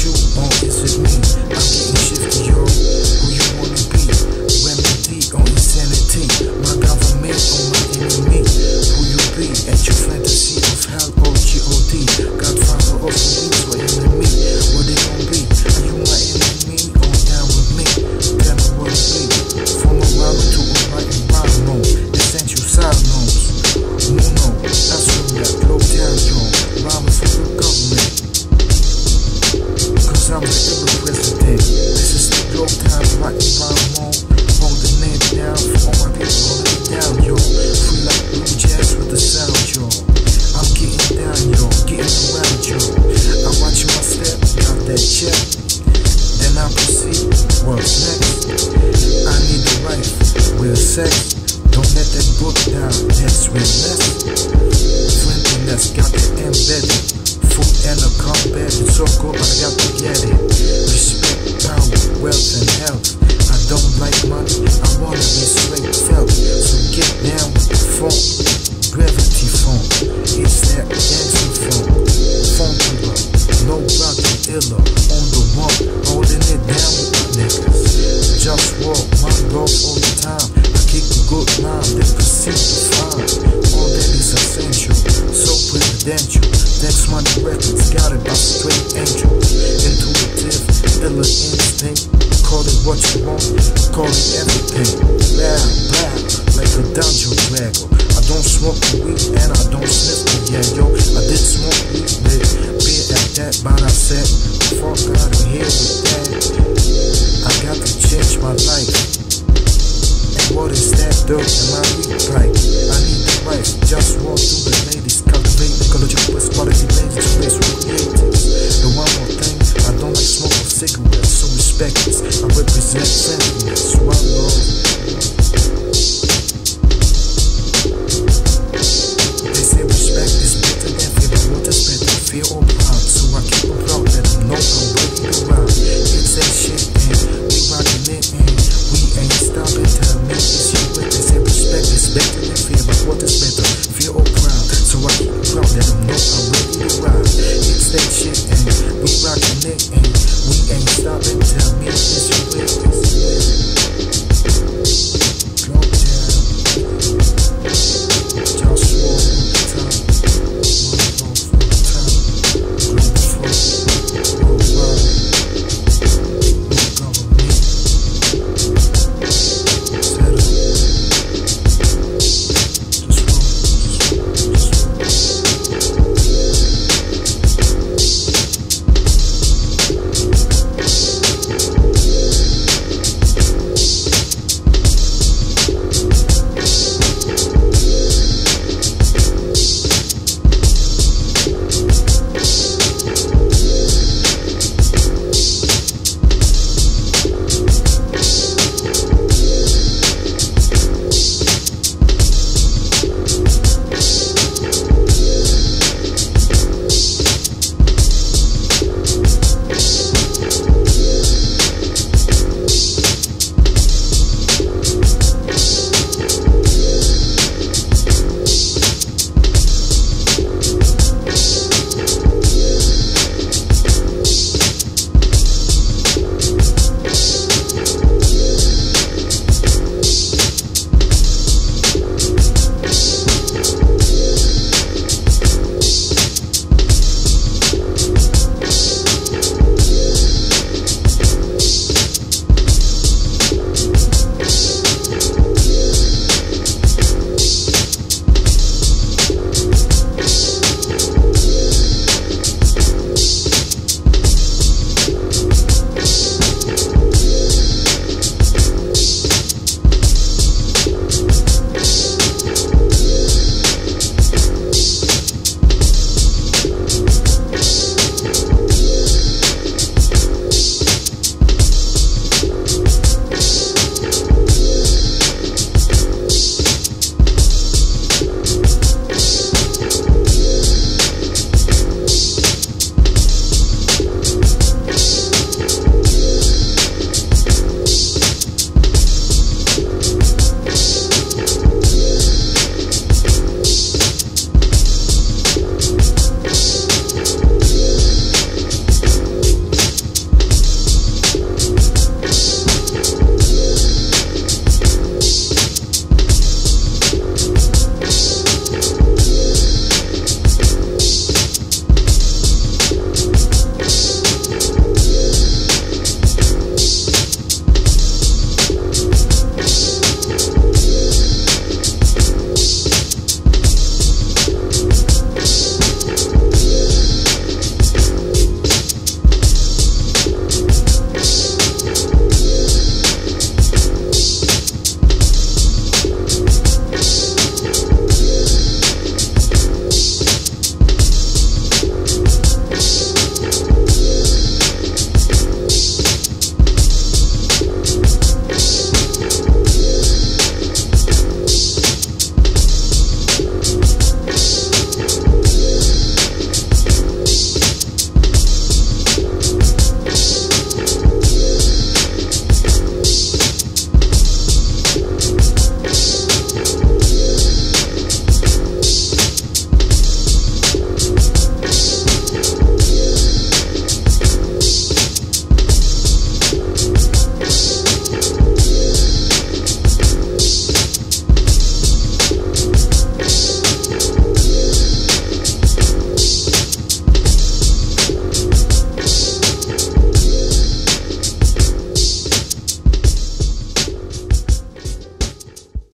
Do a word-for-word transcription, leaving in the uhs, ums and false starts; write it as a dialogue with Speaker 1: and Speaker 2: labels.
Speaker 1: you or is it me? I'm getting shifty, yo. Who you wanna be? Remedy or insanity? My government or my enemy? Who you be? At your fantasy of hell or G O D? Godfather of the beats or enemy? What they gon' be? Are you my enemy or down with me? Tell me what it be. From a rhyme to a right environment. Essential side notes. Muno, that's from that low down, yo. Rhyming for the government. Cause I'm the ever president. This is the low time right environment. Holding it down for all my people holding it down, yo. Free like blue jazz with the sound, yo. I'm getting down, yo. Getting around, yo. I watch my step, got that check. Then I proceed, what's next? I need the life, real sex. Don't let that book down, that's real less. Friendliness got it embedded. Food and a combat, it's so good, but I got to get it. Respect, power, wealth, and health. I don't like money, I wanna be straight felt. So get down with the funk, gravity funk. It's that dancing funk, funky, no rockin' illa. On the one, holding it down with my niggas. Just walk, my love all the time. I kick a good line, then proceed to find. All that is essential, so presidential. Next money records, got it by straight angel. Intuitive, illa instinct. Call it what you want, call it everything. Loud, black, like a dungeon dragger. I don't smoke the weed and I don't sniff the yeah, yo. I did smoke weed, but be at that, but I said, fuck out of here with that. I got to change my life. And what is that dirt in my weed pipe? I need the wife, just walk through the ladies, cultivate ecological best quality ladies, race with creatives. The one more thing, I don't like smoking cigarettes, so respect this. I represent friendliness, one love. They say respect is better than fear, but what is better, fear or proud? So I keep them proud, let them know I'm ready to ride. It's that shit, and we rockin' it, and we ain't stopping till me is you with. They say respect is better than fear, but what is better, fear or proud? So I keep them proud, let them know I'm ready to ride. It's that shit, and we rockin' it.